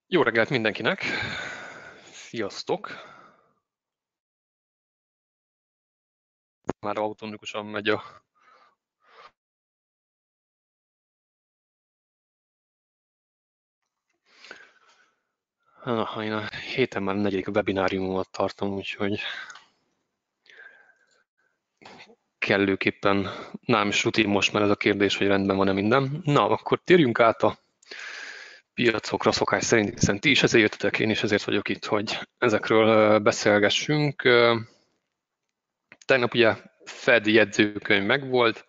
Jó reggelt mindenkinek! Sziasztok! Már automatikusan megy a... Én a héten már negyedik webináriumomat tartom, úgyhogy kellőképpen nálam is rutin most már ez a kérdés, hogy rendben van-e minden. Na, akkor térjünk át a piacokra szokás szerint, hiszen ti is ezért jöttetek, én is ezért vagyok itt, hogy ezekről beszélgessünk. Tegnap ugye Fed jegyzőkönyv megvolt,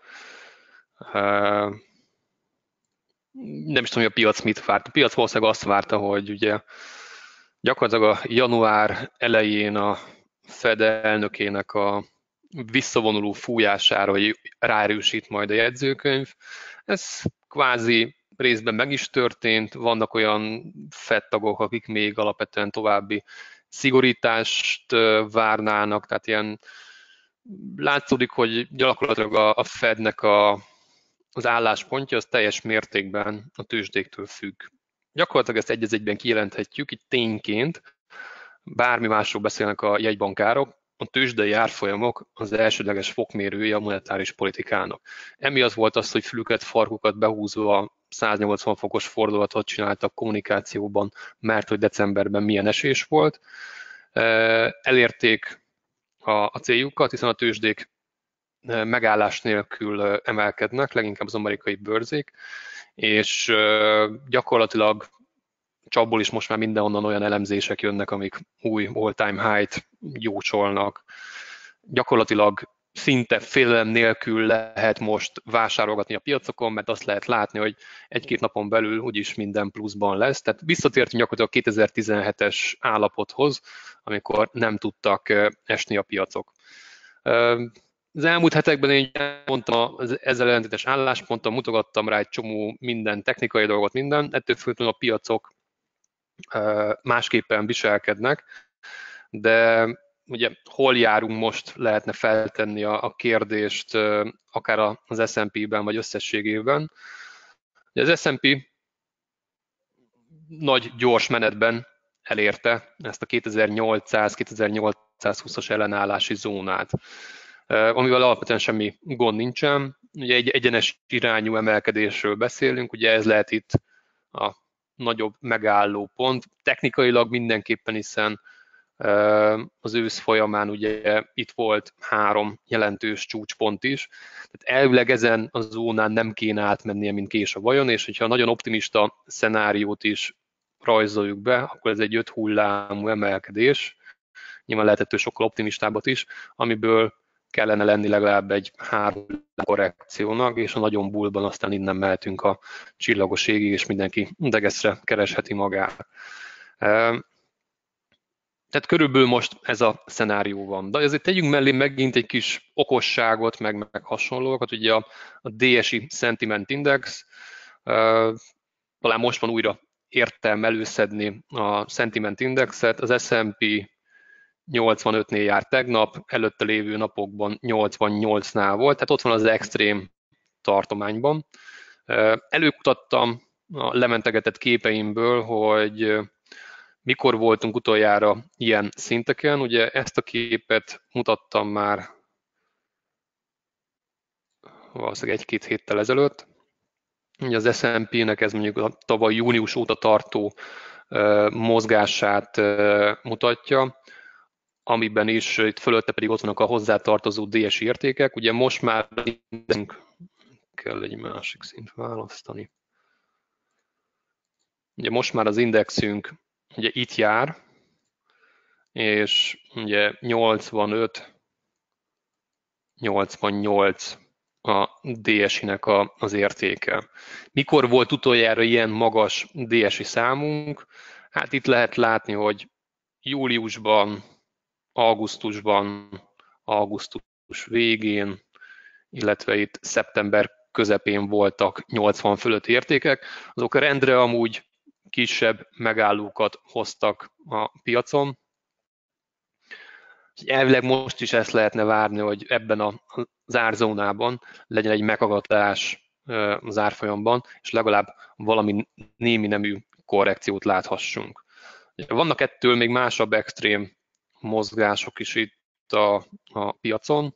nem is tudom, hogy a piac mit várt. A piac valószínűleg azt várta, hogy ugye gyakorlatilag a január elején a Fed elnökének a visszavonuló fújására, hogy ráerősít majd a jegyzőkönyv. Ez kvázi részben meg is történt, vannak olyan Fed tagok, akik még alapvetően további szigorítást várnának, tehát ilyen látszódik, hogy gyakorlatilag a Fednek az álláspontja az teljes mértékben a tőzsdéktől függ. Gyakorlatilag ezt egy az egyben kijelenthetjük, itt tényként, bármi másról beszélnek a jegybankárok, a tőzsdei árfolyamok az elsődleges fokmérője a monetáris politikának. Emiatt volt az, hogy fülüket, farkukat behúzva 180 fokos fordulatot csináltak kommunikációban, mert hogy decemberben milyen esés volt. Elérték a céljukat, hiszen a tőzsdék megállás nélkül emelkednek, leginkább az amerikai bőrzék, és gyakorlatilag csapból is most már mindenhonnan olyan elemzések jönnek, amik új all-time high-t jócsolnak. Gyakorlatilag szinte félelem nélkül lehet most vásárolgatni a piacokon, mert azt lehet látni, hogy egy-két napon belül úgyis minden pluszban lesz. Tehát visszatértünk gyakorlatilag 2017-es állapothoz, amikor nem tudtak esni a piacok. Az elmúlt hetekben én mondtam az ezzel ellentétes állásponttal, mutogattam rá egy csomó minden technikai dolgot, minden, ettől függetlenül a piacok másképpen viselkednek, de ugye hol járunk most, lehetne feltenni a kérdést akár az S&P-ben vagy összességében. Az S&P nagy, gyors menetben elérte ezt a 2800-2820-as ellenállási zónát, amivel alapvetően semmi gond nincsen. Ugye egy egyenes irányú emelkedésről beszélünk, ugye ez lehet itt a nagyobb megálló pont. Technikailag mindenképpen, hiszen az ősz folyamán ugye itt volt 3 jelentős csúcspont is, tehát elvileg ezen a zónán nem kéne átmennie, mint kés a vajon, és hogyha nagyon optimista szenáriót is rajzoljuk be, akkor ez egy 5 hullámú emelkedés, nyilván lehetett sokkal optimistábbat is, amiből kellene lenni legalább egy 3 korrekciónak, és a nagyon bullban aztán innen mehetünk a csillagos égig, és mindenki degeszre keresheti magát. Tehát körülbelül most ez a szenárió van. De azért tegyünk mellé megint egy kis okosságot, meg hasonlókat. Ugye a DSI Sentiment Index, talán most van újra értelme előszedni a Sentiment Indexet, az S&P 85-nél járt tegnap, előtte lévő napokban 88-nál volt, tehát ott van az extrém tartományban. Előkutattam a lementegetett képeimből, hogy mikor voltunk utoljára ilyen szinteken. Ugye ezt a képet mutattam már valószínűleg 1-2 héttel ezelőtt. Ugye az S&P-nek ez mondjuk a tavaly június óta tartó mozgását mutatja, amiben is itt fölötte pedig ott vannak a hozzátartozó DSI értékek. Ugye most már kell egy másik szint választani. Ugye most már az indexünk ugye itt jár, és ugye 85, 88 a DSI-nek az értéke. Mikor volt utoljára ilyen magas DSI számunk? Hát itt lehet látni, hogy júliusban, augusztus végén, illetve itt szeptember közepén voltak 80 fölött értékek. Azok rendre amúgy kisebb megállókat hoztak a piacon. Elvileg most is ezt lehetne várni, hogy ebben az árzónában legyen egy meghallgatás az árfolyamban, és legalább valami némi nemű korrekciót láthassunk. Vannak ettől még másabb extrém mozgások is itt a piacon.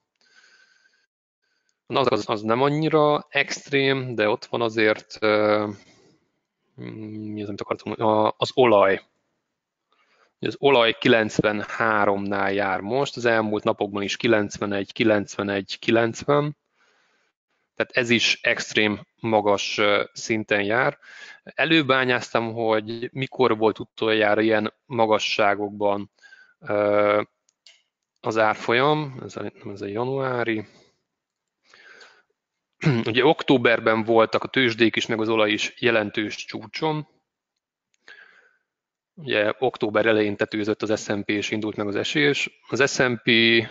Az nem annyira extrém, de ott van azért, mi az, amit akartam mondani, az olaj. Az olaj 93-nál jár most, az elmúlt napokban is 91, 91, 90, tehát ez is extrém magas szinten jár. Előbányáztam, hogy mikor volt utoljára ilyen magasságokban az árfolyam, ez a januári. Ugye októberben voltak a tőzsdék is, meg az olaj is jelentős csúcson. Ugye október elején tetőzött az S&P és indult meg az esés. Az S&P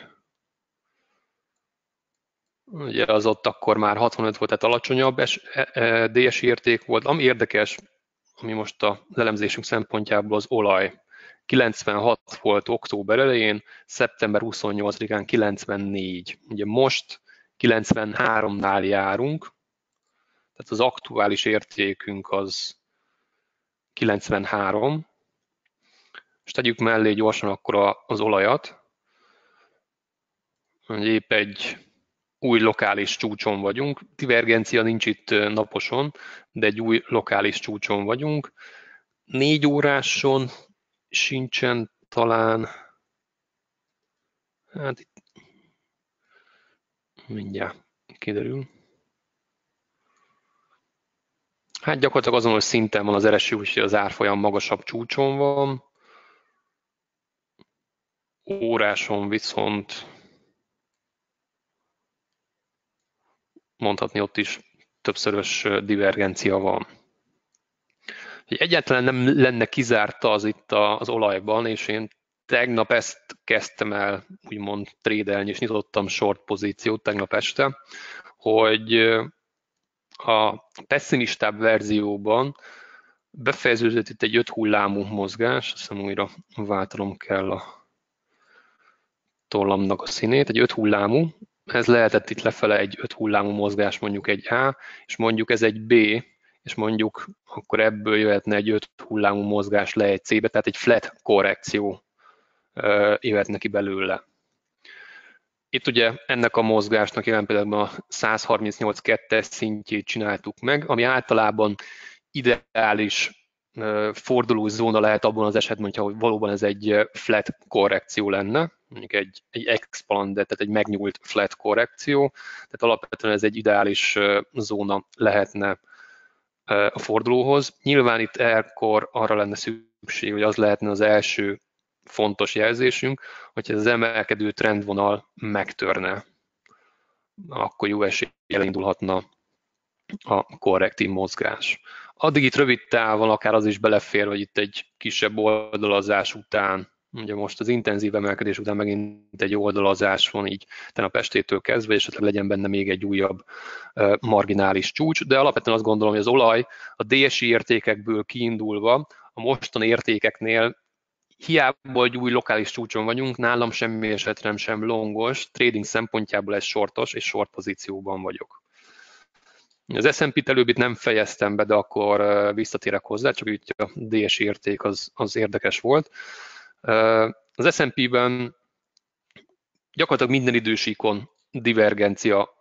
ugye az ott akkor már 65 volt, tehát alacsonyabb DSI érték volt. Ami érdekes, ami most az elemzésünk szempontjából az olaj. 96 volt október elején, szeptember 28-án 94. Ugye most 93-nál járunk, tehát az aktuális értékünk az 93, és tegyük mellé gyorsan akkor az olajat, hogy épp egy új lokális csúcson vagyunk, divergencia nincs itt naposon, de egy új lokális csúcson vagyunk. 4 óráson sincsen talán, hát itt mindjárt kiderül. Hát gyakorlatilag azonos szinten van az RSI, úgyhogy az árfolyam magasabb csúcson van. Óráson viszont mondhatni ott is többszörös divergencia van. Egyáltalán nem lenne kizárta az itt az olajban, és én tegnap ezt kezdtem el úgymond trédelni, és nyitottam short pozíciót tegnap este, hogy a pessimistább verzióban befejeződött itt egy 5 hullámú mozgás, azt hiszem újra váltanom kell a tollamnak a színét, egy 5 hullámú, ez lehetett itt lefele egy 5 hullámú mozgás, mondjuk egy A, és mondjuk ez egy B, és mondjuk akkor ebből jöhetne egy 5 hullámú mozgás le egy C-be, tehát egy flat korrekció jöhet neki belőle. Itt ugye ennek a mozgásnak jelen például a 138.2-es szintjét csináltuk meg, ami általában ideális fordulós zóna lehet abban az esetben, hogyha valóban ez egy flat korrekció lenne, mondjuk egy expanded, tehát egy megnyúlt flat korrekció, tehát alapvetően ez egy ideális zóna lehetne a fordulóhoz. Nyilván itt ekkor arra lenne szükség, hogy az lehetne az első fontos jelzésünk, hogyha ez az emelkedő trendvonal megtörne, akkor jó eséllyel indulhatna a korrektív mozgás. Addig itt rövid távon akár az is belefér, hogy itt egy kisebb oldalazás után, ugye most az intenzív emelkedés után megint egy oldalazás van így tegnap estétől kezdve, és esetleg legyen benne még egy újabb marginális csúcs, de alapvetően azt gondolom, hogy az olaj a DSI értékekből kiindulva a mostani értékeknél hiába egy új lokális csúcson vagyunk, nálam semmi esetre sem longos, trading szempontjából ez shortos, és short pozícióban vagyok. Az S&P-t előbb itt nem fejeztem be, de akkor visszatérek hozzá, csak így a DSI érték az érdekes volt. Az S&P-ben gyakorlatilag minden idősíkon divergencia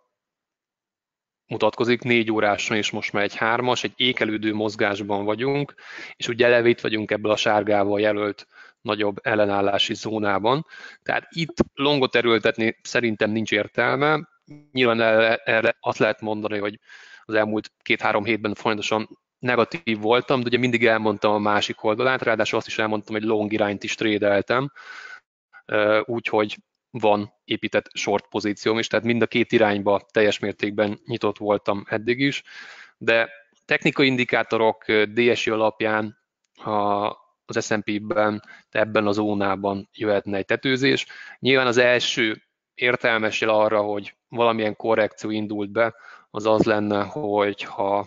mutatkozik, 4 óráson, és most már egy 3-as, egy ékelődő mozgásban vagyunk, és ugye eleve itt vagyunk ebből a sárgával jelölt nagyobb ellenállási zónában. Tehát itt longot erőltetni szerintem nincs értelme. Nyilván erre azt lehet mondani, hogy az elmúlt 2-3 hétben folyamatosan negatív voltam, de ugye mindig elmondtam a másik oldalát, ráadásul azt is elmondtam, hogy long irányt is trédeltem, úgyhogy van épített short pozícióm is, tehát mind a két irányba teljes mértékben nyitott voltam eddig is, de technikai indikátorok DSI alapján az S&P-ben, ebben a zónában jöhetne egy tetőzés. Nyilván az első értelmes jel arra, hogy valamilyen korrekció indult be, az az lenne, hogyha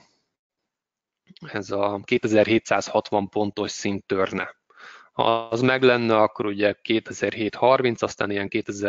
ez a 2760 pontos szint törne. Ha az meg lenne, akkor ugye 2730, aztán ilyen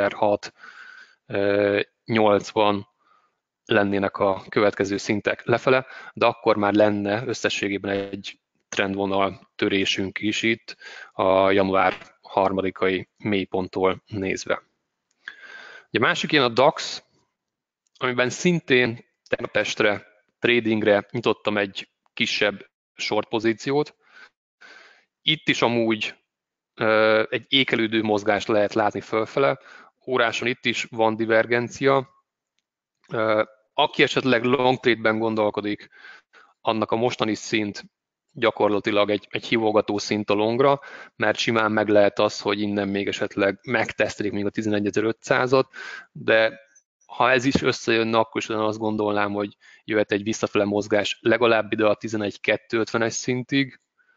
2680 lennének a következő szintek lefele, de akkor már lenne összességében egy trendvonal törésünk is itt a január 3-ai mélyponttól nézve. A másik ilyen a DAX, amiben szintén tegnap estre tradingre nyitottam egy kisebb short pozíciót. Itt is amúgy egy ékelődő mozgást lehet látni fölfele, óráson itt is van divergencia. Aki esetleg long trade-ben gondolkodik, annak a mostani szint gyakorlatilag egy hívogató szint a longra, mert simán meg lehet az, hogy innen még esetleg megtesztelik még a 11.500-at, de ha ez is összejönne, akkor is azt gondolnám, hogy jöhet egy visszafele mozgás legalább ide a 11.250-es szintig,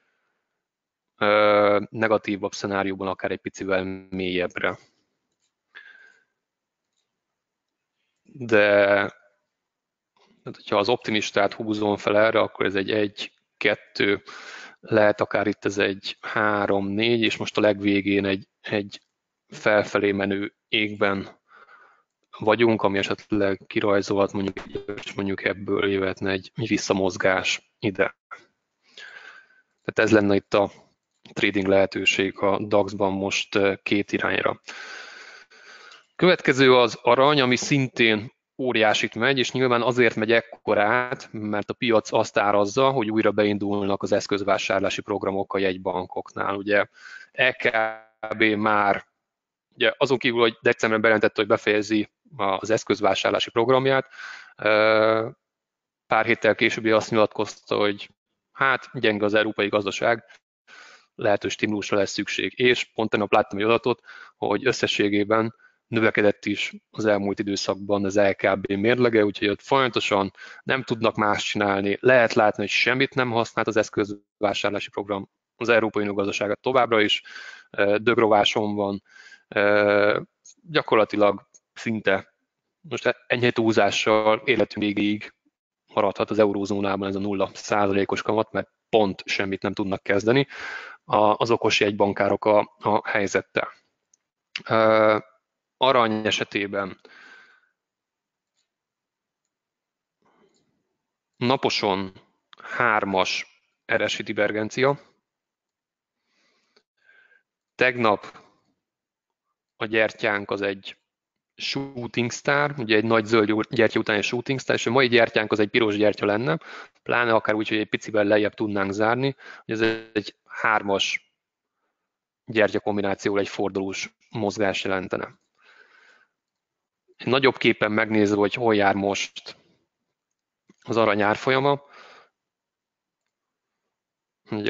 negatívabb szenárióban akár egy picivel mélyebbre. De ha az optimistát húzom fel erre, akkor ez egy 1-2, lehet akár itt ez egy 3-4, és most a legvégén egy felfelé menő égben vagyunk, ami esetleg kirajzolt, mondjuk ebből jöhetne egy visszamozgás ide. Tehát ez lenne itt a trading lehetőség a DAX-ban most két irányra. Következő az arany, ami szintén óriásit megy, és nyilván azért megy ekkorát, mert a piac azt árazza, hogy újra beindulnak az eszközvásárlási programok a jegybankoknál. Ugye EKB már, ugye azon kívül, hogy decemberben bejelentette, hogy befejezi az eszközvásárlási programját, pár héttel később azt nyilatkozta, hogy hát gyenge az európai gazdaság, lehetős stimulusra lesz szükség. És pont tegnap láttam egy adatot, hogy összességében növekedett is az elmúlt időszakban az LKB mérlege, úgyhogy ott folyamatosan nem tudnak más csinálni. Lehet látni, hogy semmit nem használt az eszközvásárlási program az Európai Unió gazdasága továbbra is dögrováson van, gyakorlatilag szinte most enyhe túlzással életünk végéig maradhat az eurózónában ez a 0%-os kamat, mert pont semmit nem tudnak kezdeni az okos jegybankárok a helyzettel. Arany esetében naposon 3-as RSI divergencia. Tegnap a gyertyánk az egy shooting star, ugye egy nagy zöld gyertya után egy shooting star, és a mai gyertyánk az egy piros gyertya lenne, pláne akár úgy, hogy egy picivel lejjebb tudnánk zárni, hogy ez egy 3-as gyertya kombinációval egy fordulós mozgás jelentene. Egy nagyobb képen megnézve, hogy hol jár most az arany árfolyama, ugye a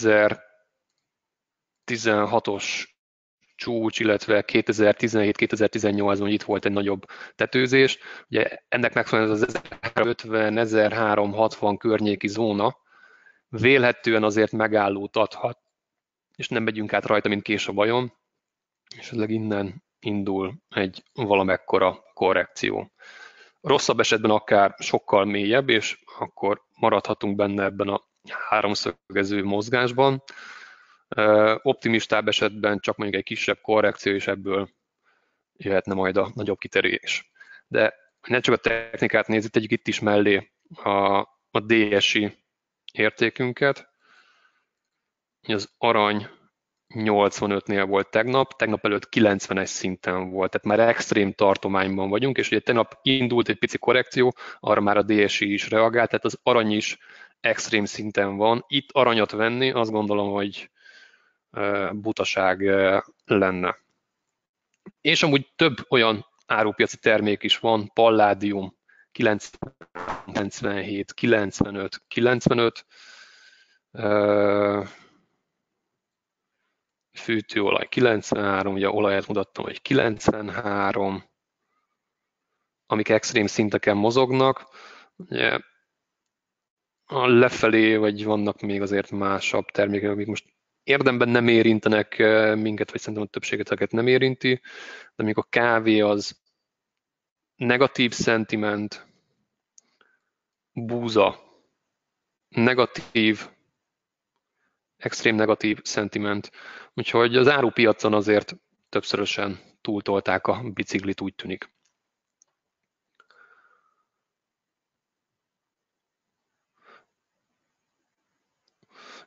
2016-os csúcs, illetve 2017-2018-ban itt volt egy nagyobb tetőzés. Ugye ennek megfelelően az 1350-1360 környéki zóna vélhetően azért megállót adhat, és nem megyünk át rajta, mint kés a vajon, és esetleg innen indul egy valamekkora korrekció. Rosszabb esetben akár sokkal mélyebb, és akkor maradhatunk benne ebben a háromszögező mozgásban. Optimistább esetben csak mondjuk egy kisebb korrekció, és ebből jöhetne majd a nagyobb kitérés. De ne csak a technikát nézzük, tegyük itt is mellé a DSI értékünket. Az arany 85-nél volt tegnap előtt 90-es szinten volt, tehát már extrém tartományban vagyunk, és ugye tegnap indult egy pici korrekció, arra már a DSI is reagált, tehát az arany is extrém szinten van. Itt aranyat venni, azt gondolom, hogy butaság lenne. És amúgy több olyan árupiaci termék is van, palládium 97, 95, 95, fűtőolaj 93, ugye olajat mutattam, hogy 93, amik extrém szinteken mozognak. Ugye a lefelé, vagy vannak még azért másabb termékek, amik most érdemben nem érintenek minket, vagy szerintem a többségeteket nem érinti, de még a kávé az negatív szentiment, búza negatív, extrém negatív szentiment, úgyhogy az árupiacon azért többszörösen túltolták a biciklit, úgy tűnik.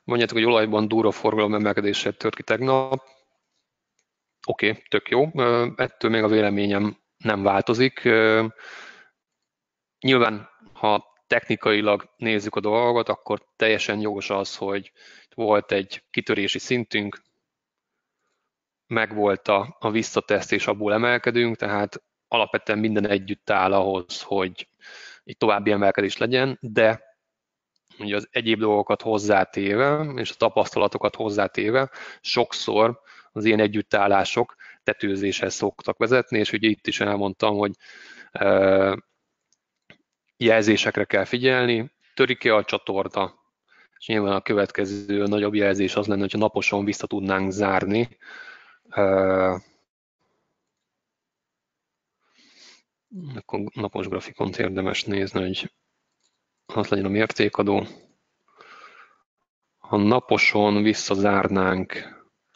Mondjátok, hogy olajban durva forgalom emelkedéssel tört ki tegnap. Oké, tök jó. Ettől még a véleményem nem változik. Nyilván, ha technikailag nézzük a dolgot, akkor teljesen jogos az, hogy volt egy kitörési szintünk, megvolt a visszateszt, és abból emelkedünk, tehát alapvetően minden együtt áll ahhoz, hogy egy további emelkedés legyen, de ugye az egyéb dolgokat hozzátéve, és a tapasztalatokat hozzátéve, sokszor az ilyen együttállások tetőzéshez szoktak vezetni, és ugye itt is elmondtam, hogy jelzésekre kell figyelni, törik-e a csatorna, és nyilván a következő nagyobb jelzés az lenne, hogyha naposon vissza tudnánk zárni. Akkor napos grafikont érdemes nézni, hogy az legyen a mértékadó. Ha naposon visszazárnánk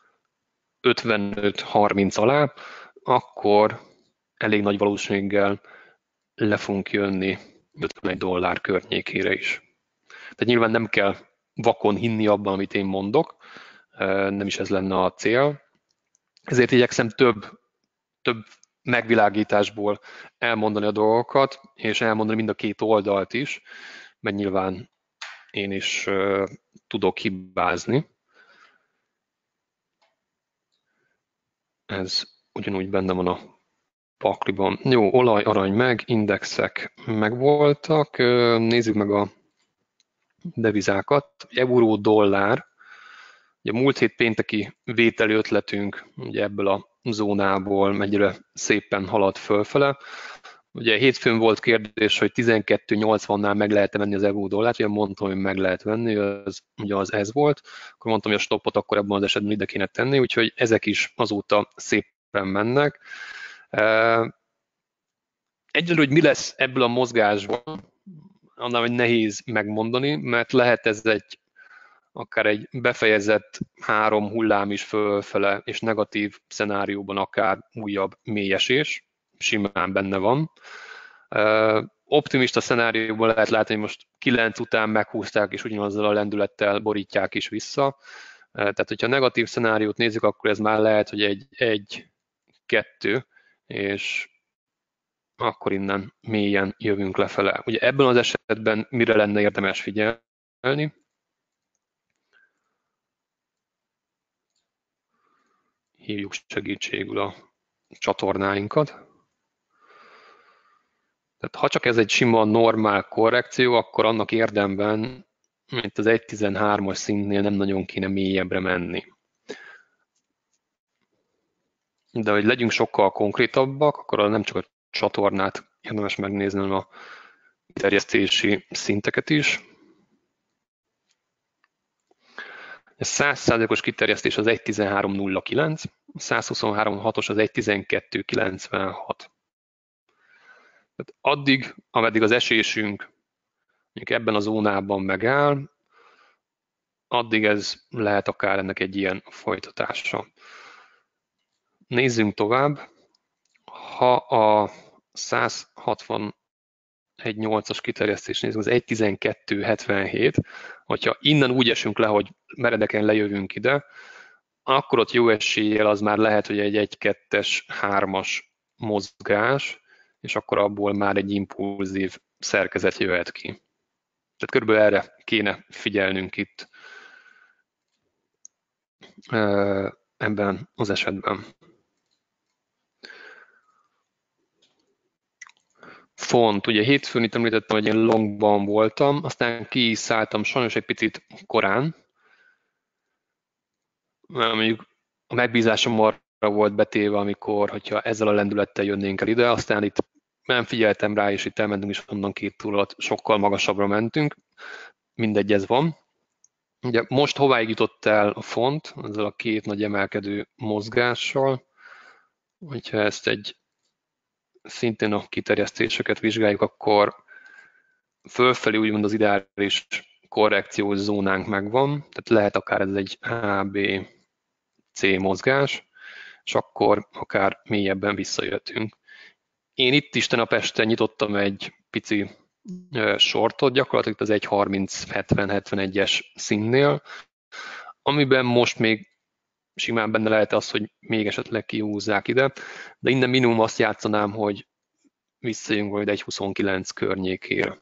55-30 alá, akkor elég nagy valószínűséggel le fogunk jönni $51 környékére is. Tehát nyilván nem kell vakon hinni abban, amit én mondok, nem is ez lenne a cél. Ezért igyekszem több megvilágításból elmondani a dolgokat, és elmondani mind a két oldalt is, mert nyilván én is tudok hibázni. Ez ugyanúgy benne van a pakliban. Jó, olaj, arany meg, indexek megvoltak. Nézzük meg a devizákat. Euró, dollár. Ugye múlt hét pénteki vételi ötletünk ugye ebből a zónából egyre szépen halad fölfele. Ugye hétfőn volt kérdés, hogy 12.80-nál meg lehet venni az euró dollárt, ugye mondtam, hogy meg lehet venni, ugye az ez volt, akkor mondtam, hogy a stoppot akkor ebben az esetben ide kéne tenni, úgyhogy ezek is azóta szépen mennek. Egyelőre, hogy mi lesz ebből a mozgásból, annál, hogy nehéz megmondani, mert lehet ez akár egy befejezett 3 hullám is fölfele, és negatív szenárióban akár újabb mélyesés, simán benne van. Optimista szenárióban lehet látni, hogy most 9 után meghúzták, és ugyanazzal a lendülettel borítják is vissza. Tehát, hogyha negatív szenáriót nézzük, akkor ez már lehet, hogy egy 2, és akkor innen mélyen jövünk lefele. Ugye ebben az esetben mire lenne érdemes figyelni? Hívjuk segítségül a csatornáinkat. Tehát ha csak ez egy sima, normál korrekció, akkor annak érdemben, mint az 1.13-as szintnél nem nagyon kéne mélyebbre menni. De hogy legyünk sokkal konkrétabbak, akkor nem csak a csatornát érdemes megnézni, hanem a terjesztési szinteket is. A 100%-os kiterjesztés az 1.13.09, 123.6-os az 1.12.96. Tehát addig, ameddig az esésünk mondjuk ebben a zónában megáll, addig ez lehet akár ennek egy ilyen folytatása. Nézzünk tovább. Ha a 161.8-as kiterjesztés nézzük, az 1.12.77, hogyha innen úgy esünk le, hogy meredeken lejövünk ide, akkor ott jó eséllyel az már lehet, hogy egy 1-2-es, 3-as mozgás, és akkor abból már egy impulzív szerkezet jöhet ki. Tehát körülbelül erre kéne figyelnünk itt ebben az esetben. Font, ugye hétfőn itt említettem, hogy én longban voltam, aztán ki is szálltam sajnos egy picit korán, mert mondjuk a megbízásom arra volt betéve, hogyha ezzel a lendülettel jönnénk el ide, aztán itt nem figyeltem rá, és itt elmentünk, és onnan 2 túl alatt sokkal magasabbra mentünk. Mindegy, ez van. Ugye most hováig jutott el a font, ezzel a 2 nagy emelkedő mozgással, hogyha ezt szintén a kiterjesztéseket vizsgáljuk, akkor fölfelé úgymond az ideális korrekciós zónánk megvan, tehát lehet akár ez egy ABC mozgás, és akkor akár mélyebben visszajöttünk. Én itt is tegnap este nyitottam egy pici shortot, gyakorlatilag az 1.30-70-71-es színnél, Amiben most még simán benne lehet az, hogy még esetleg kihúzzák ide, de innen minimum azt játszanám, hogy visszajön majd egy 29 környékére.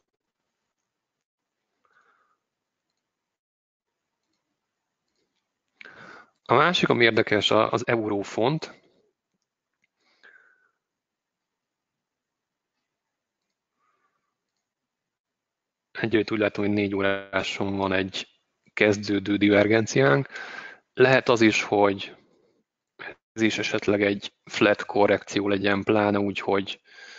A másik, ami érdekes, az eurófont. Egyébként úgy látom, hogy 4 óráson van egy kezdődő divergenciánk. Lehet az is, hogy ez is esetleg egy flat korrekció legyen, pláne úgy, hogy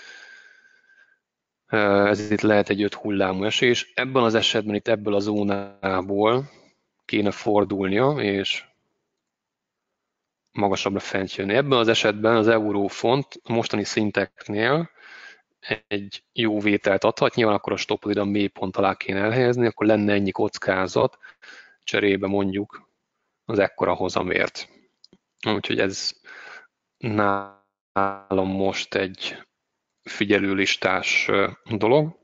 ez itt lehet egy 5 hullámú esés. Ebben az esetben itt ebből a zónából kéne fordulnia, és magasabbra fent jönni. Ebben az esetben az eurófont a mostani szinteknél egy jó vételt adhat, nyilván akkor a stopot ide a mélypont alá kéne elhelyezni, akkor lenne ennyi kockázat, cserébe mondjuk az ekkora hozamért. Úgyhogy ez nálam most egy figyelőlistás dolog.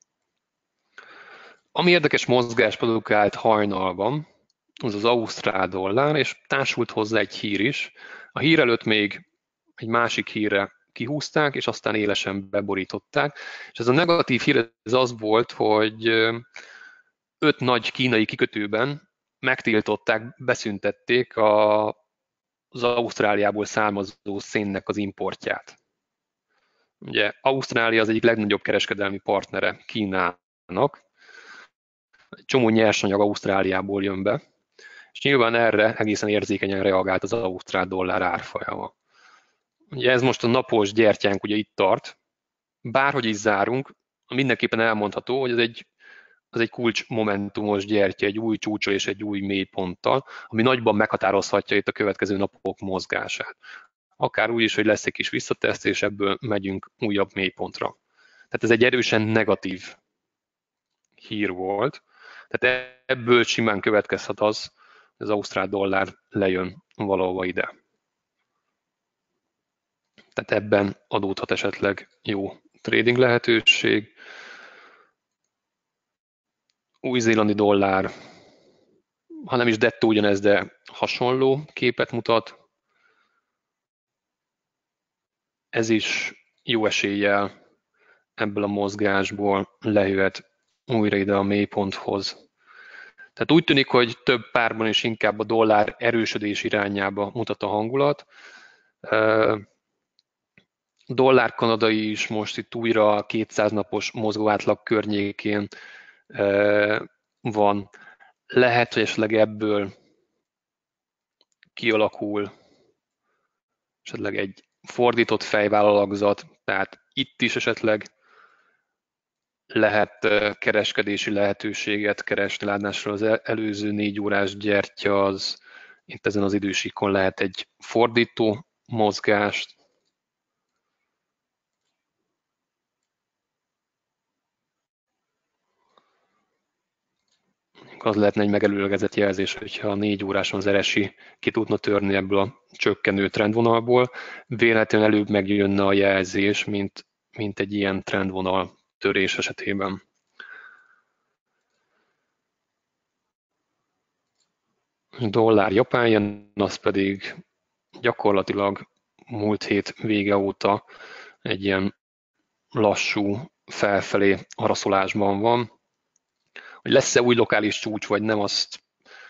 Ami érdekes mozgás produkált hajnalban, az az ausztrál dollár, és társult hozzá egy hír is. A hír előtt még egy másik hírre kihúzták, és aztán élesen beborították. És ez a negatív hír ez az volt, hogy 5 nagy kínai kikötőben megtiltották, beszüntették az Ausztráliából származó szénnek az importját. Ugye Ausztrália az egyik legnagyobb kereskedelmi partnere Kínának, egy csomó nyersanyag Ausztráliából jön be, és nyilván erre egészen érzékenyen reagált az ausztrál dollár árfolyama. Ugye ez most a napos gyertyánk ugye itt tart, bárhogy is zárunk, mindenképpen elmondható, hogy ez egy kulcsmomentumos gyertya, egy új csúccsal és egy új mélyponttal, ami nagyban meghatározhatja itt a következő napok mozgását. Akár úgy is, hogy lesz egy kis visszateszt, és ebből megyünk újabb mélypontra. Tehát ez egy erősen negatív hír volt. Tehát ebből simán következhet az, hogy az ausztrál dollár lejön valahova ide. Tehát ebben adódhat esetleg jó trading lehetőség. Új-zélandi dollár, ha nem is dettó ugyanez, de hasonló képet mutat. Ez is jó eséllyel ebből a mozgásból lejöhet újra ide a mélyponthoz. Tehát úgy tűnik, hogy több párban is inkább a dollár erősödés irányába mutat a hangulat. Dollár kanadai is most itt újra a 200 napos mozgóátlag környékén van. Lehet, hogy esetleg ebből kialakul esetleg egy fordított fejvállalagzat, tehát itt is esetleg lehet kereskedési lehetőséget keresni. Látásra az előző 4 órás gyertya az itt ezen az idősíkon lehet egy fordító mozgást. Az lehetne egy megelőlegezett jelzés, hogyha a 4 óráson az RSI ki tudna törni ebből a csökkenő trendvonalból. Véletlenül előbb megjönne a jelzés, mint egy ilyen trendvonal törés esetében. Dollár japán jen, az pedig gyakorlatilag múlt hét vége óta egy ilyen lassú felfelé araszolásban van. Hogy lesz-e új lokális csúcs, vagy nem, azt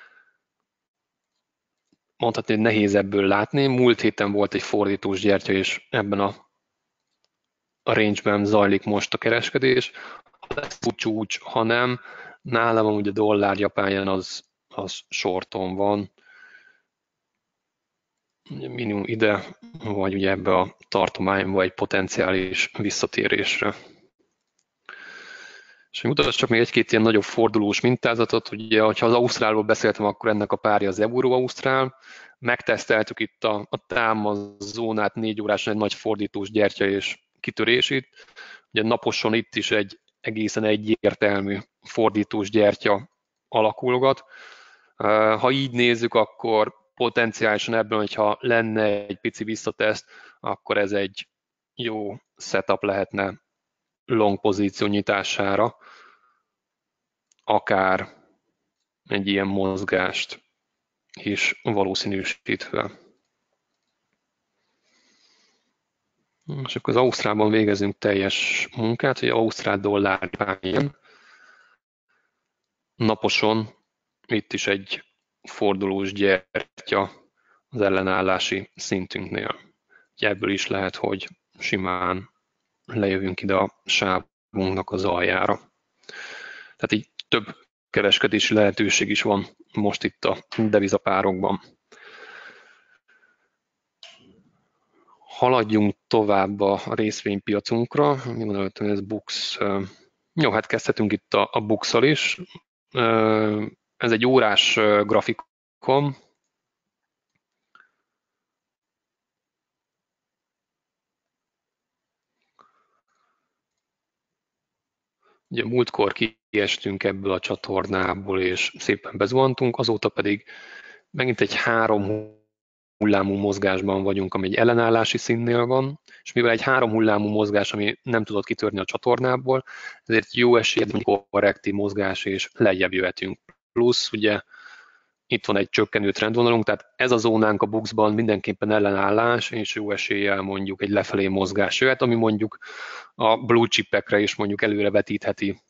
mondhatni, hogy nehéz ebből látni. Múlt héten volt egy fordítós gyertya, és ebben a range-ben zajlik most a kereskedés. Ha lesz új csúcs, ha nem, nálam amúgy a dollár japán jen az shorton van. Minimum ide, vagy ugye ebbe a tartományba egy potenciális visszatérésre. És mutassak még egy-két ilyen nagyobb fordulós mintázatot. Ugye, ha az ausztrálról beszéltem, akkor ennek a párja az euró-ausztrál. Megteszteltük itt a támaszónát 4 óráson egy nagy fordítós gyertya és kitörés itt. Ugye naposon itt is egy egészen egyértelmű fordítós gyertya alakulgat. Ha így nézzük, akkor potenciálisan ebben, hogyha lenne egy pici visszateszt, akkor ez egy jó setup lehetne long pozíció nyitására, akár egy ilyen mozgást is valószínűsítve. És akkor az ausztrálban végezünk teljes munkát, hogy ausztrál dollár ilyen. Naposon itt is egy fordulós gyertya az ellenállási szintünknél. Ebből is lehet, hogy simán lejövünk ide a sávunknak az aljára. Tehát így több kereskedési lehetőség is van most itt a devizapárokban. Haladjunk tovább a részvénypiacunkra. Mi mondhatom, hogy ez BUX. Jó, hát kezdhetünk itt a BUX-szal is. Ez egy órás grafikon. Ugye múltkor kiestünk ebből a csatornából, és szépen bezuhantunk, azóta pedig megint egy 3 hullámú mozgásban vagyunk, ami egy ellenállási színnél van, és mivel egy 3 hullámú mozgás, ami nem tudott kitörni a csatornából, ezért jó esélyed korrektív mozgás, és lejjebb jöhetünk. Plusz ugye itt van egy csökkenő trendvonalunk, tehát ez a zónánk a BUX-ban mindenképpen ellenállás, és jó eséllyel mondjuk egy lefelé mozgás jöhet, ami mondjuk a blue chipekre is mondjuk előre vetítheti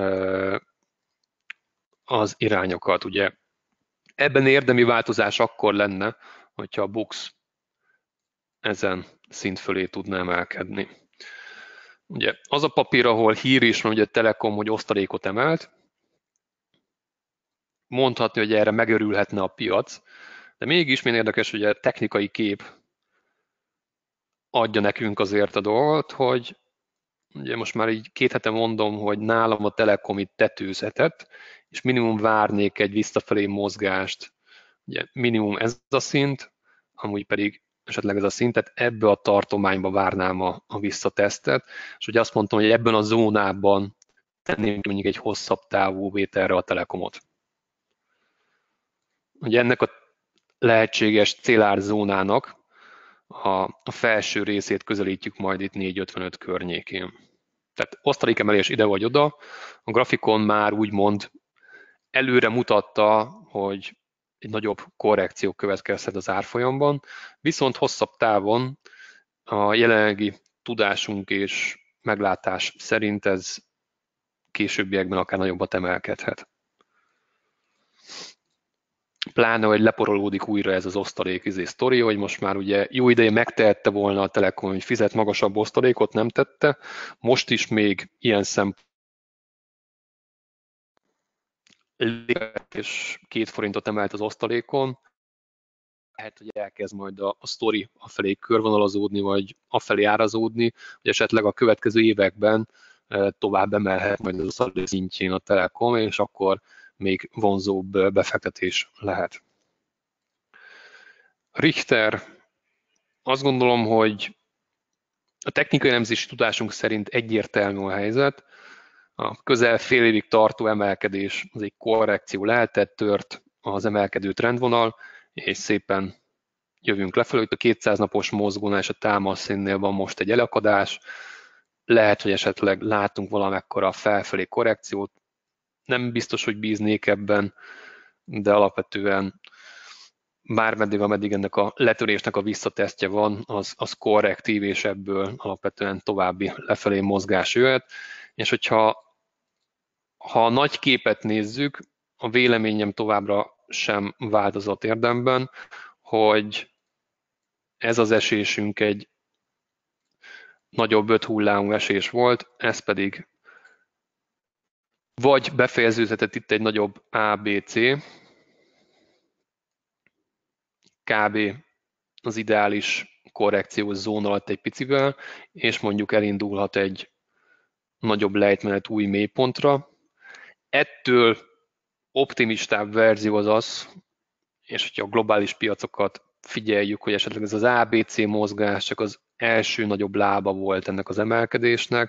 az irányokat. Ugye ebben érdemi változás akkor lenne, hogyha a BUX ezen szint fölé tudna emelkedni. Ugye az a papír, ahol hír is van, ugye a Telekom, hogy osztalékot emelt, mondhatni, hogy erre megörülhetne a piac, de mégis milyen érdekes, hogy a technikai kép adja nekünk azért a dolgot, hogy ugye most már így 2 hete mondom, hogy nálam a Telekom itt tetőzhetett, és minimum várnék egy visszafelé mozgást, ugye minimum ez a szint, amúgy pedig esetleg ez a szint, tehát ebbe a tartományba várnám a visszatesztet, és ugye azt mondtam, hogy ebben a zónában tenném mondjuk egy hosszabb távú vételre a Telekomot. Ugye ennek a lehetséges célárzónának a felső részét közelítjük majd itt 4,55 környékén. Tehát osztalékemelés ide vagy oda, a grafikon már úgymond előre mutatta, hogy egy nagyobb korrekció következhet az árfolyamban, viszont hosszabb távon a jelenlegi tudásunk és meglátás szerint ez későbbiekben akár nagyobbat emelkedhet. Pláne, hogy leporolódik újra ez az osztalék sztori, hogy most már ugye jó ideje megtehette volna a Telekom, hogy fizet magasabb osztalékot, nem tette. Most is még ilyen szempontból és 2 forintot emelt az osztalékon. Lehet, hogy elkezd majd a sztori afelé körvonalazódni, vagy afelé árazódni, hogy esetleg a következő években tovább emelhet majd az osztalék szintjén a Telekom, és akkor még vonzóbb befektetés lehet. Richter, azt gondolom, hogy a technikai elemzési tudásunk szerint egyértelmű a helyzet. A közel fél évig tartó emelkedés az egy korrekció lehetett, tört az emelkedő trendvonal, és szépen jövünk lefelé. Itt a 200 napos mozgónál és a támaszszínnél van most egy elakadás. Lehet, hogy esetleg látunk valamekkora felfelé korrekciót. Nem biztos, hogy bíznék ebben, de alapvetően bármeddig, ameddig ennek a letörésnek a visszatesztje van, az korrektív, és ebből alapvetően további lefelé mozgás jöhet. És hogyha a nagy képet nézzük, a véleményem továbbra sem változott érdemben, hogy ez az esésünk egy nagyobb 5 hullámú esés volt, ez pedig vagy befejeződhetett itt egy nagyobb ABC, kb. Az ideális korrekciós zóna alatt egy picivel, és mondjuk elindulhat egy nagyobb lejtmenet új mélypontra. Ettől optimistább verzió az az, és hogyha a globális piacokat figyeljük, hogy esetleg ez az ABC mozgás csak az első nagyobb lába volt ennek az emelkedésnek,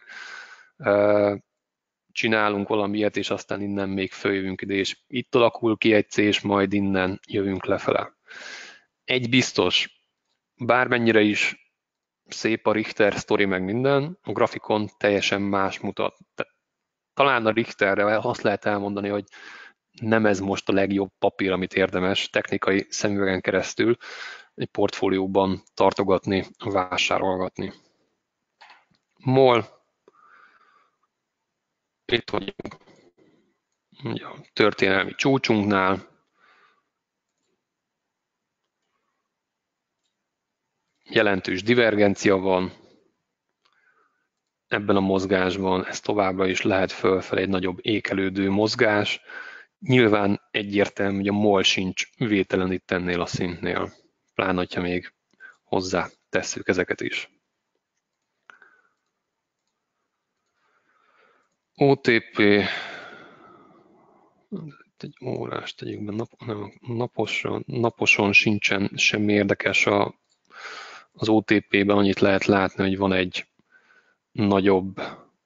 csinálunk valamilyet, és aztán innen még följövünk ide, és itt alakul ki egy C, és majd innen jövünk lefele. Egy biztos, bármennyire is szép a Richter sztori meg minden, a grafikon teljesen más mutat. Talán a Richterre azt lehet elmondani, hogy nem ez most a legjobb papír, amit érdemes technikai szemüvegen keresztül egy portfólióban tartogatni, vásárolgatni. MOL, itt vagyunk a történelmi csúcsunknál, jelentős divergencia van ebben a mozgásban, ez továbbra is lehet fölfelé egy nagyobb ékelődő mozgás. Nyilván egyértelmű, hogy a MOL sincs vételen itt ennél a szintnél, pláne, ha még hozzá tesszük ezeket is. OTP, egy órás tegyük be, naposon sincsen semmi érdekes az OTP-ben, annyit lehet látni, hogy van egy nagyobb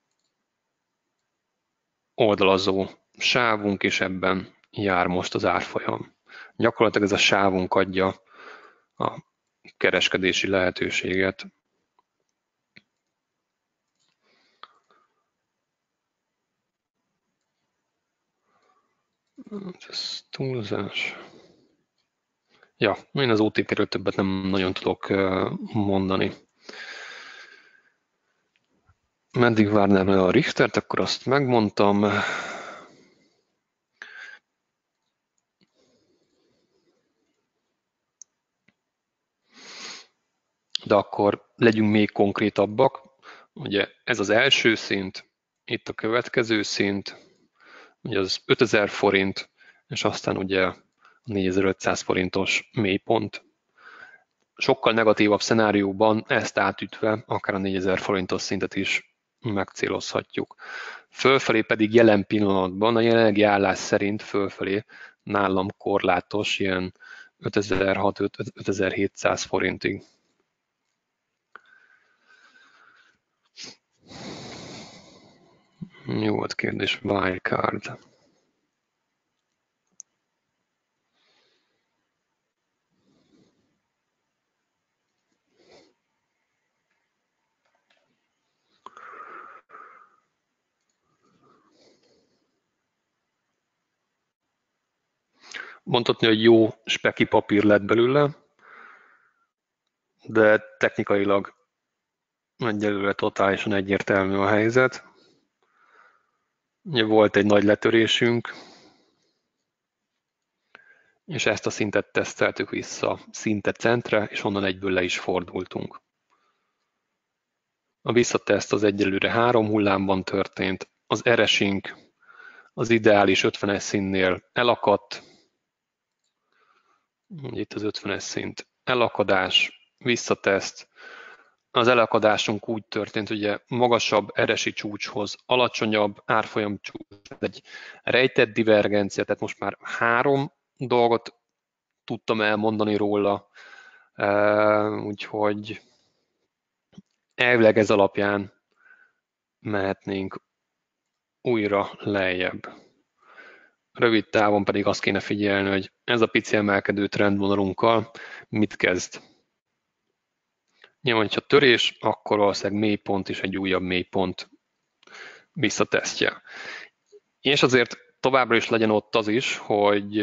oldalazó sávunk, és ebben jár most az árfolyam. Gyakorlatilag ez a sávunk adja a kereskedési lehetőséget. Ez túlzás. Ja, én az OTP-ről többet nem nagyon tudok mondani. Meddig várnám el a Richtert, akkor azt megmondtam. De akkor legyünk még konkrétabbak. Ugye ez az első szint, itt a következő szint, ugye az 5000 forint, és aztán ugye a 4500 forintos mélypont. Sokkal negatívabb szenárióban ezt átütve akár a 4000 forintos szintet is megcélozhatjuk. Fölfelé pedig jelen pillanatban, a jelenlegi állás szerint fölfelé nálam korlátos, ilyen 5600-5700 forintig. Jó volt kérdés, wildcard. Mondhatni, hogy jó speki papír lett belőle, de technikailag egyelőre totálisan egyértelmű a helyzet. Ugye volt egy nagy letörésünk, és ezt a szintet teszteltük vissza szinte centre, és onnan egyből le is fordultunk. A visszateszt az egyelőre 3 hullámban történt, az eresink az ideális 50-es színnél elakadt, itt az 50-es szint elakadás, visszateszt. Az elakadásunk úgy történt, ugye magasabb eresi csúcshoz alacsonyabb árfolyam csúcs, egy rejtett divergencia, tehát most már 3 dolgot tudtam elmondani róla, úgyhogy elvileg ez alapján mehetnénk újra lejjebb. Rövid távon pedig azt kéne figyelni, hogy ez a pici emelkedő trendvonalunkkal mit kezd. Nyilván, hogyha törés, akkor valószínűleg mélypont és egy újabb mélypont visszatesztje. És azért továbbra is legyen ott az is, hogy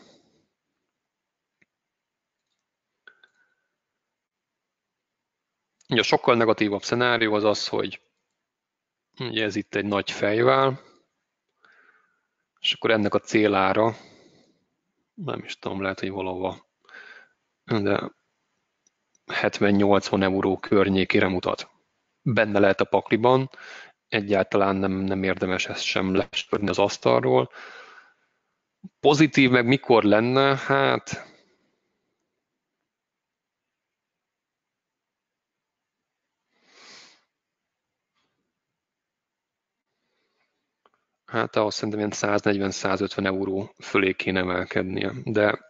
ugye a sokkal negatívabb szenárió az az, hogy ugye ez itt egy nagy fejvál, és akkor ennek a célára, nem is tudom, lehet, hogy valahova, de 70-80 euró környékére mutat. Benne lehet a pakliban, egyáltalán nem érdemes ezt sem lesöpörni az asztalról. Pozitív meg mikor lenne? Hát ahhoz szerintem ilyen 140-150 euró fölé kéne emelkednie. De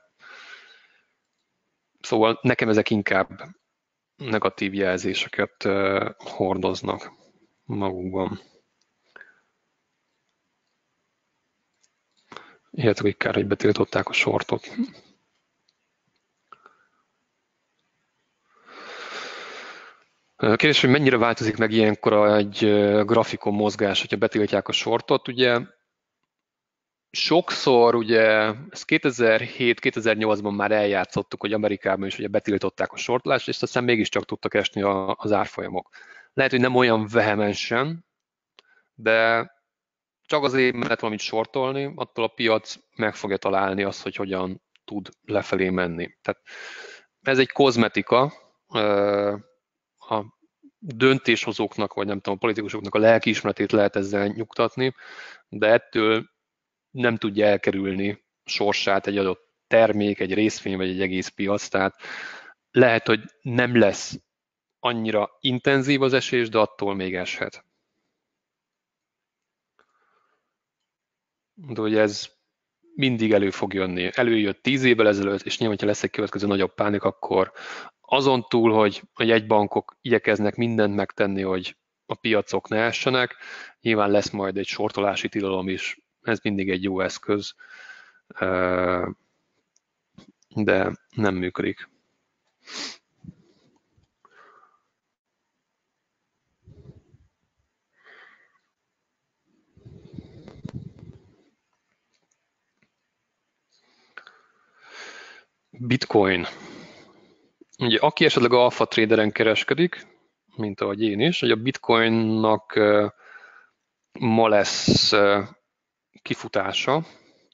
szóval nekem ezek inkább negatív jelzéseket hordoznak magukban. Illetve hogy kár, hogy betiltották a sortot. Kérdés, hogy mennyire változik meg ilyenkor egy grafikon mozgás, hogyha betiltják a sortot. Ugye sokszor ugye ezt 2007-2008-ban már eljátszottuk, hogy Amerikában is ugye betiltották a sortolást, és aztán mégiscsak tudtak esni az árfolyamok. Lehet, hogy nem olyan vehemensen, de csak azért mert valamit sortolni, attól a piac meg fogja találni azt, hogy hogyan tud lefelé menni. Tehát ez egy kozmetika, a döntéshozóknak, vagy nem tudom, a politikusoknak a lelkiismeretét lehet ezzel nyugtatni, de ettől nem tudja elkerülni sorsát egy adott termék, egy részvény, vagy egy egész piac, tehát lehet, hogy nem lesz annyira intenzív az esés, de attól még eshet. De ugye ez mindig elő fog jönni. Előjött 10 évvel ezelőtt, és nyilván, ha lesz egy következő nagyobb pánik, akkor azon túl, hogy a jegybankok igyekeznek mindent megtenni, hogy a piacok ne essenek, nyilván lesz majd egy sortolási tilalom is, ez mindig egy jó eszköz, de nem működik. Bitcoin. Ugye, aki esetleg alfa traderen kereskedik, mint ahogy én is, hogy a bitcoinnak ma lesz kifutása.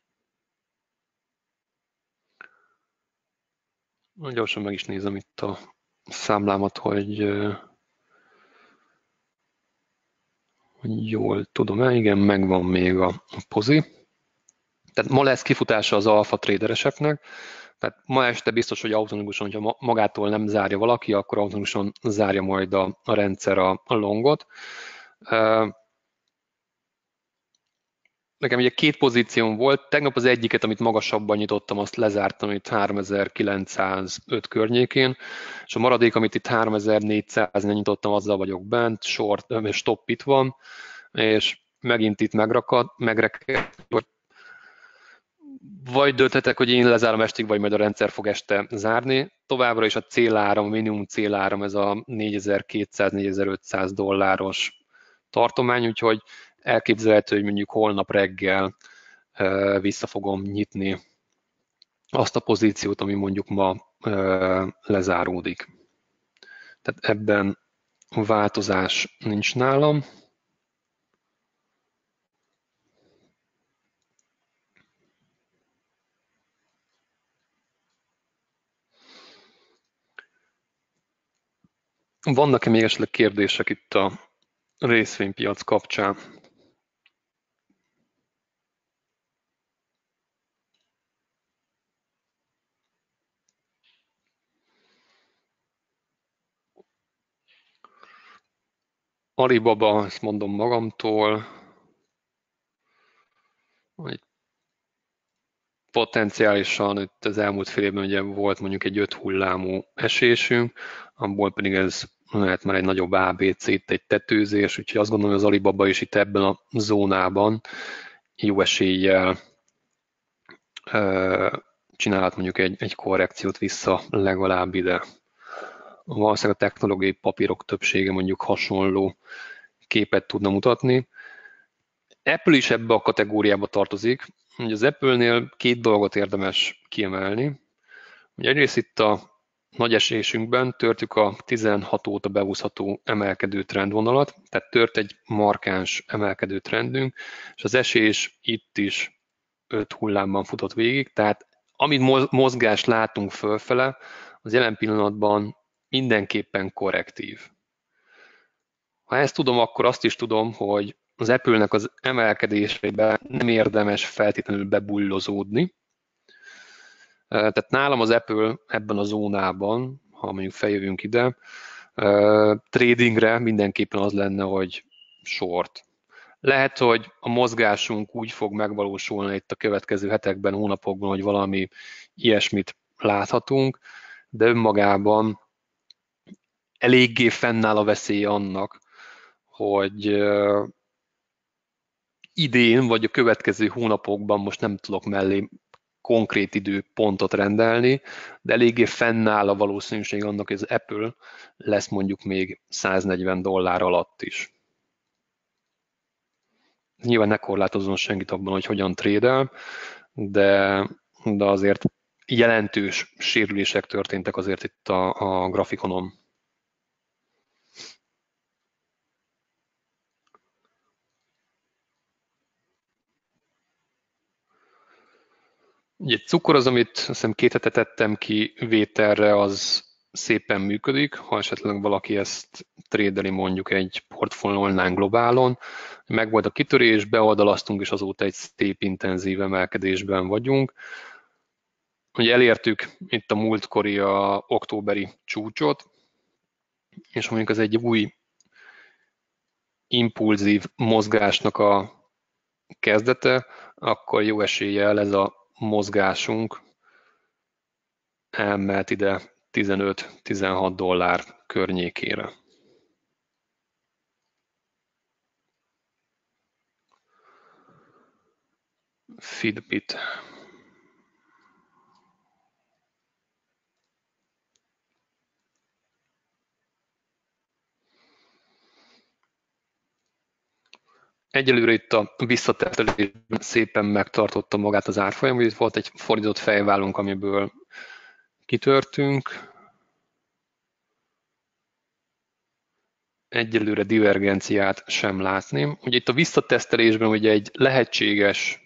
Gyorsan meg is nézem itt a számlámat, hogy jól tudom-e, igen, megvan még a pozi. Tehát ma lesz kifutása az alfa tradereseknek, tehát ma este biztos, hogy automatikusan, hogyha magától nem zárja valaki, akkor automatikusan zárja majd a rendszer a longot. Nekem ugye 2 pozícióm volt, tegnap az egyiket, amit magasabban nyitottam, azt lezártam itt 3905 környékén, és a maradék, amit itt 3400-nél nyitottam, azzal vagyok bent, stop itt van, és megint itt megrekedt, vagy dönthetek, hogy én lezárom estig, vagy majd a rendszer fog este zárni. Továbbra is a céláram, a minimum céláram ez a 4200-4500 dolláros tartomány, úgyhogy elképzelhető, hogy mondjuk holnap reggel vissza fogom nyitni azt a pozíciót, ami mondjuk ma lezáródik. Tehát ebben változás nincs nálam. Vannak-e még esetleg kérdések itt a részvénypiac kapcsán? Alibaba, ezt mondom magamtól, hogy potenciálisan itt az elmúlt fél évben ugye volt mondjuk egy 5 hullámú esésünk, abból pedig ez lehet már egy nagyobb ABC, itt egy tetőzés, úgyhogy azt gondolom, hogy az Alibaba is itt ebben a zónában jó eséllyel csinálhat mondjuk egy korrekciót vissza legalább ide. Valószínűleg a technológiai papírok többsége mondjuk hasonló képet tudna mutatni. Apple is ebbe a kategóriába tartozik. Ugye az Apple-nél 2 dolgot érdemes kiemelni. Ugye egyrészt itt a nagy esésünkben törtük a 16 óta beúszható emelkedő trendvonalat, tehát tört egy markáns emelkedő trendünk, és az esés itt is 5 hullámban futott végig, tehát amit mozgást látunk fölfele, az jelen pillanatban mindenképpen korrektív. Ha ezt tudom, akkor azt is tudom, hogy az Apple-nek az emelkedésében nem érdemes feltétlenül bebullozódni. Tehát nálam az Apple ebben a zónában, ha mondjuk feljövünk ide, tradingre mindenképpen az lenne, hogy short. Lehet, hogy a mozgásunk úgy fog megvalósulni itt a következő hetekben, hónapokban, hogy valami ilyesmit láthatunk, de önmagában eléggé fennáll a veszély annak, hogy idén vagy a következő hónapokban, most nem tudok mellé konkrét időpontot rendelni, de eléggé fennáll a valószínűség annak, hogy az Apple lesz mondjuk még $140 alatt is. nyilván ne korlátozzon senkit abban, hogy hogyan trédel, de azért jelentős sérülések történtek azért itt a grafikonon. Ugye cukor az, amit azt hiszem 2 hete tettem ki vételre, az szépen működik, ha esetleg valaki ezt trédeli mondjuk egy portfólió online globálon. Megvolt a kitörés, beoldalaztunk, és azóta egy szép intenzív emelkedésben vagyunk. Ugye elértük itt a múltkori októberi csúcsot, és mondjuk ez egy új impulzív mozgásnak a kezdete, akkor jó eséllyel ez a mozgásunk elmehet ide 15-16 dollár környékére. Fitbit. Egyelőre itt a visszatesztelésben szépen megtartotta magát az árfolyam, itt volt egy fordított fejválunk, amiből kitörtünk. Egyelőre divergenciát sem látni. Ugye itt a visszatesztelésben ugye egy lehetséges,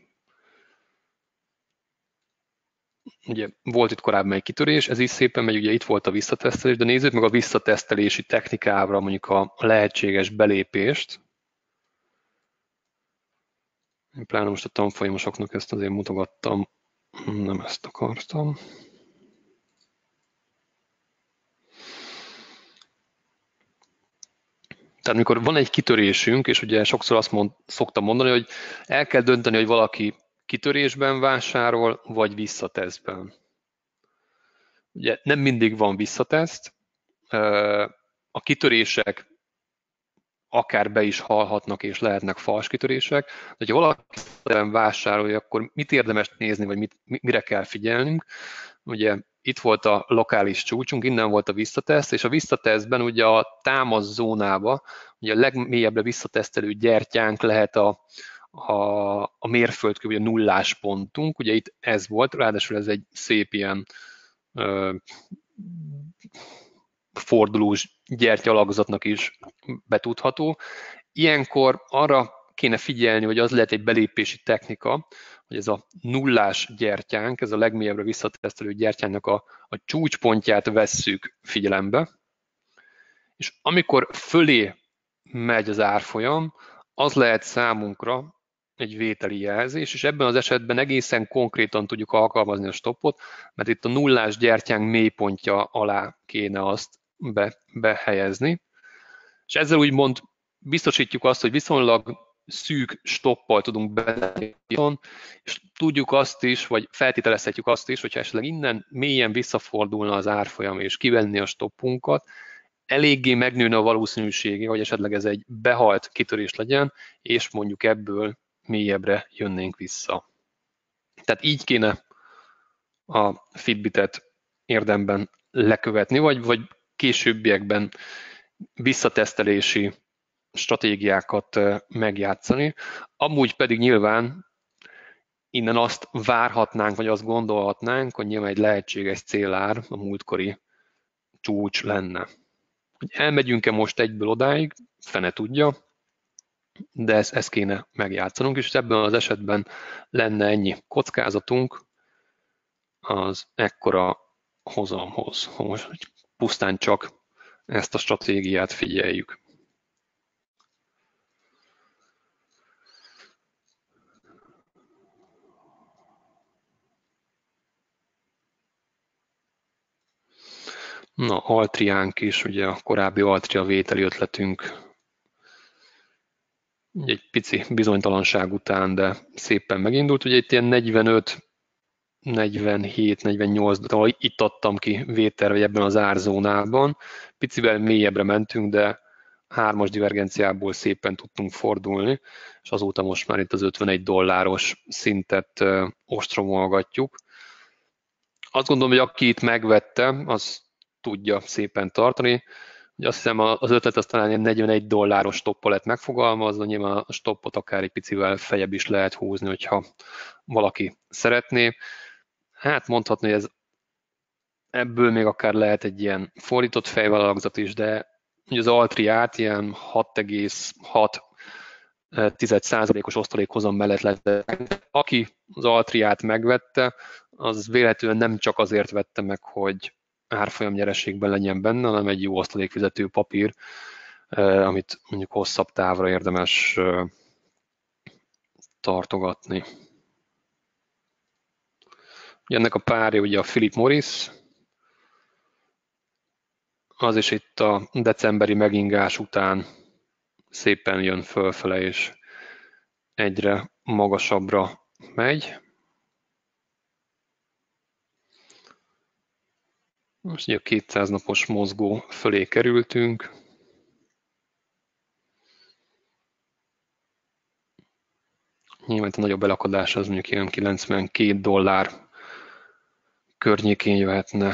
ugye volt itt korábban egy kitörés, ez is szépen megy, ugye itt volt a visszatesztelés, de nézzük meg a visszatesztelési technikávra mondjuk a lehetséges belépést. Én pláne most a tanfolyamosoknak ezt azért mutogattam, nem ezt akartam. Tehát amikor van egy kitörésünk, és ugye sokszor azt szoktam mondani, hogy el kell dönteni, hogy valaki kitörésben vásárol, vagy visszatesztben. Ugye nem mindig van visszateszt, a kitörések akár be is halhatnak, és lehetnek fals kitörések, de ha valaki vásárolja, akkor mit érdemes nézni, vagy mire kell figyelnünk? Ugye itt volt a lokális csúcsunk, innen volt a visszateszt, és a visszatesztben ugye a támasz zónába, ugye a legmélyebbre visszatesztelő gyertyánk lehet a mérföldkő, vagy a nullás pontunk, ugye itt ez volt, ráadásul ez egy szép ilyen fordulós gyertyalakzatnak is betudható. Ilyenkor arra kéne figyelni, hogy az lehet egy belépési technika, hogy ez a nullás gyertyánk, ez a legmélyebbre visszatesztelő gyertyának a csúcspontját vesszük figyelembe, és amikor fölé megy az árfolyam, az lehet számunkra egy vételi jelzés, és ebben az esetben egészen konkrétan tudjuk alkalmazni a stoppot, mert itt a nullás gyertyánk mélypontja alá kéne azt behelyezni. És ezzel úgymond biztosítjuk azt, hogy viszonylag szűk stoppal tudunk belépni, és tudjuk azt is, vagy feltételezhetjük azt is, hogyha esetleg innen mélyen visszafordulna az árfolyam, és kivenni a stoppunkat, eléggé megnőne a valószínűsége, hogy esetleg ez egy behalt kitörés legyen, és mondjuk ebből mélyebbre jönnénk vissza. Tehát így kéne a Fitbitet érdemben lekövetni, vagy későbbiekben visszatesztelési stratégiákat megjátszani. Amúgy pedig nyilván innen azt várhatnánk, vagy azt gondolhatnánk, hogy nyilván egy lehetséges célár a múltkori csúcs lenne. Hogy elmegyünk-e most egyből odáig, fene tudja, de ezt kéne megjátszanunk, és ebben az esetben lenne ennyi kockázatunk az ekkora hozamhoz, hogy pusztán csak ezt a stratégiát figyeljük. Na, Altriánk is, ugye a korábbi Altria vételi ötletünk egy pici bizonytalanság után, de szépen megindult. Ugye itt ilyen 45, 47, 48, de itt adtam ki vételre, vagy ebben az árzónában. Picivel mélyebbre mentünk, de 3-as divergenciából szépen tudtunk fordulni, és azóta most már itt az 51 dolláros szintet ostromolgatjuk. Azt gondolom, hogy aki itt megvette, az tudja szépen tartani. Ugye azt hiszem az ötlet az talán ilyen $41 stoppal lett megfogalmazva, nyilván a stoppot akár egy picivel feljebb is lehet húzni, hogyha valaki szeretné. Hát mondhatni, hogy ebből még akár lehet egy ilyen fordított fejvállalkozat is, de ugye az Altriát ilyen 6,6%-os osztalékhozam mellett lett. Aki az Altriát megvette, az véletlenül nem csak azért vette meg, hogy árfolyam nyereségben legyen benne, hanem egy jó osztalékfizető papír, amit mondjuk hosszabb távra érdemes tartogatni. Ennek a párja ugye a Philip Morris, az is itt a decemberi megingás után szépen jön fölfele, és egyre magasabbra megy. Most ugye a 200 napos mozgó fölé kerültünk. Nyilván a nagyobb elakadás az mondjuk ilyen $92 környékén jöhetne.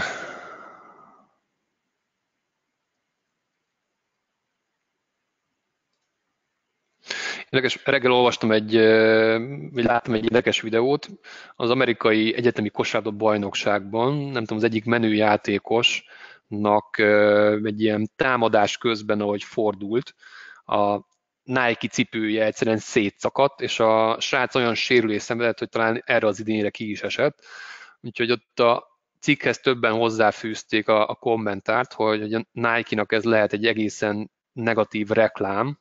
Reggel olvastam láttam egy érdekes videót. Az amerikai egyetemi kosárlabda bajnokságban, nem tudom, az egyik menő játékosnak egy ilyen támadás közben, ahogy fordult, a Nike cipője egyszerűen szétszakadt, és a srác olyan sérülés szenvedett, hogy talán erre az idényre ki is esett. Úgyhogy ott a cikkhez többen hozzáfűzték a kommentárt, hogy a Nike-nak ez lehet egy egészen negatív reklám,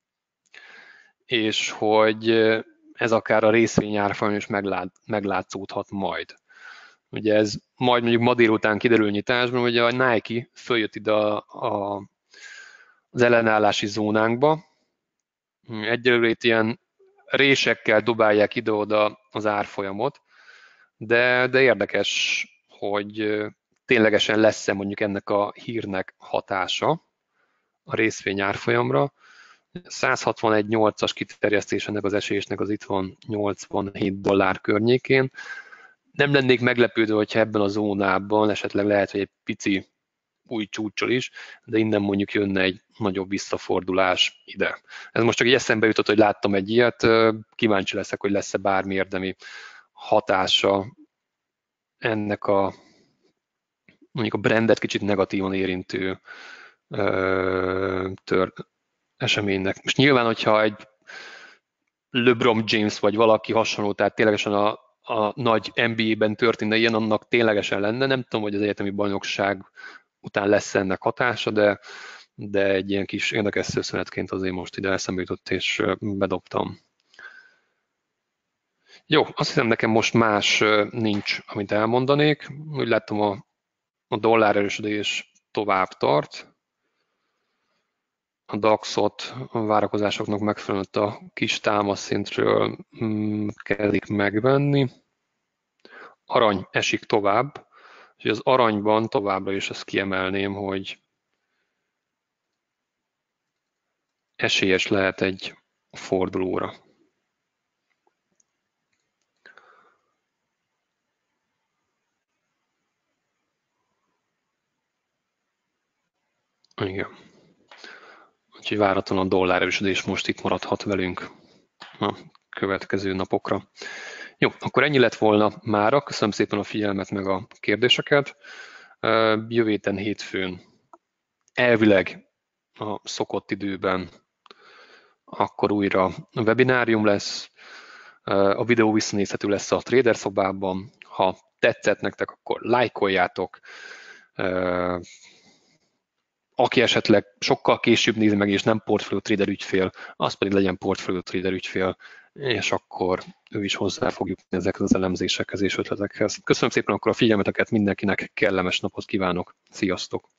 és hogy ez akár a részvényárfolyamon is meglátszódhat majd. Ugye ez majd mondjuk ma délután kiderül nyitásban, hogy a Nike följött ide az ellenállási zónánkba. Egyelőre itt ilyen résekkel dobálják ide-oda az árfolyamot, de érdekes, hogy ténylegesen lesz-e mondjuk ennek a hírnek hatása a részvény árfolyamra. 161,8-as kiterjesztés ennek az esésnek az itt van $87 környékén. Nem lennék meglepődő, hogyha ebben a zónában esetleg lehet, hogy egy pici új csúccsal is, de innen mondjuk jönne egy nagyobb visszafordulás ide. Ez most csak egy eszembe jutott, hogy láttam egy ilyet, kíváncsi leszek, hogy lesz-e bármi érdemi hatása ennek mondjuk a brandet kicsit negatívan érintő eseménynek. Most nyilván, hogyha egy LeBron James vagy valaki hasonló, tehát ténylegesen a nagy NBA-ben történne ilyen, annak ténylegesen lenne. Nem tudom, hogy az egyetemi bajnokság után lesz ennek hatása, de egy ilyen kis érdekes szőszenetként azért most ide eszembe jutott, és bedobtam. Jó, azt hiszem nekem most más nincs, amit elmondanék. Úgy láttam a dollár erősödés tovább tart. A DAX-ot a várakozásoknak megfelelően a kis támaszszintről kezdik megvenni. Arany esik tovább, és az aranyban továbbra is ezt kiemelném, hogy esélyes lehet egy fordulóra. Igen. Úgyhogy várhatóan a dollár erősödés most itt maradhat velünk a következő napokra. Jó, akkor ennyi lett volna mára. Köszönöm szépen a figyelmet meg a kérdéseket. Jövő héten hétfőn elvileg a szokott időben akkor újra webinárium lesz. A videó visszanézhető lesz a Trader szobában. Ha tetszett nektek, akkor lájkoljátok. Aki esetleg sokkal később nézi meg, és nem Portfolio Trader ügyfél, az pedig legyen Portfolio Trader ügyfél, és akkor ő is hozzá fog jutni ezekhez az elemzésekhez és ötletekhez. Köszönöm szépen akkor a figyelmeteket, mindenkinek kellemes napot kívánok, sziasztok!